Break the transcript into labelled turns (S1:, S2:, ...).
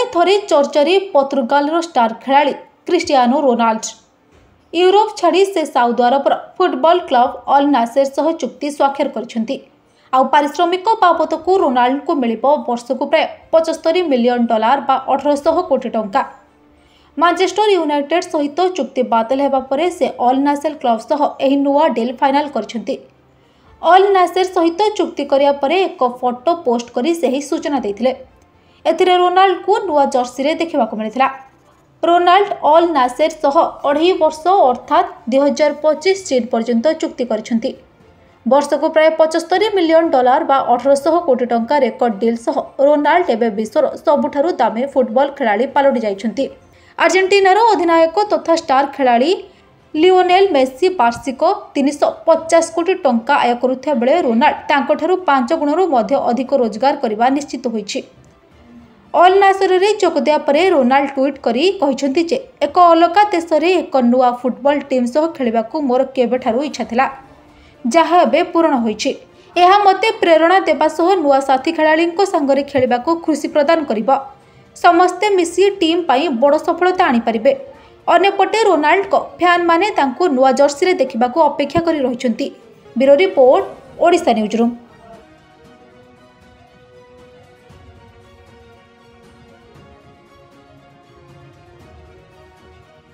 S1: थरे चर्चारे Portugal star खेलाड़ी क्रिस्टियानो रोनाल्डो यूरोप छाड़ी से साउदी अरबर फुटबॉल क्लब अल नासेर सह चुक्ति स्वाक्षर कर पारिश्रमिक बाबद को रोनाल्डो को मिल वर्ष को प्राय $75 मिलियन बा 1800 कोटी टंका। मैनचेस्टर यूनाइटेड सहित चुक्ति बातिल होगा पर से अल नासेर क्लब सह एही नुआ डील फाइनल करछंती। अल नासेर सहित चुक्ति करिया परे एक फोटो पोस्ट करी सही सूचना देथिले। एथिरे रोनाल्डो को नुआ जर्सी रे देखिबाकू मिलिथिला। रोनाल्डो अल नासेर सह 2.5 वर्ष अर्थात 2025 चीन पर्यंत चुक्ति करछंती। वर्ष को प्राय $75 मिलियन बा 1800 कोटी टंका रेकर्ड डील सह रोनाल्डो एबे विश्वर सबुठारु दामी फुटबॉल खेलाड़ी पालटि जाइछंती। अर्जेंटीनार अधिनायक तथा स्टार खेलाड़ी लियोनेल मेसी वार्षिक 350 कोटी टंका आय करुଥିବା बेले रोनाल्डो तांकोठारु 5 गुणरू मध्य अधिक रोजगार करने निश्चित होइछि। अल नासेर रे जोग दिया परे रोनाल्डो ट्वीट करी कहिसंती जे एक अलगा देश रे एक नुआ फुटबॉल टीम सह खेलिबाकू मोर केबेठारु इच्छा थिला, जहा एबे पूर्ण होइछि। एहा मते प्रेरणा देबा सह नुआ साथी खेलाड़ींको संगरे खेलिबाकू खुशी प्रदान करिबो। समस्ते मिसी टीम पाई बड़ सफलता आनी परिबे। अन्यपटे रोनाल्डो फैन माने तांको नुआ जर्सी रे देखिबाकू अपेक्षा करी रहिसंती। Bureau report, Odisha news room.